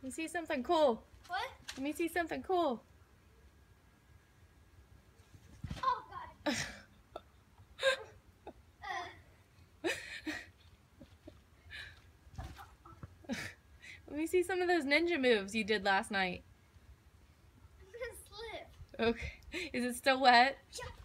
Let me see something cool. What? Let me see something cool. Oh, God. Let me see some of those ninja moves you did last night. I'm gonna slip. Okay. Is it still wet? Yeah.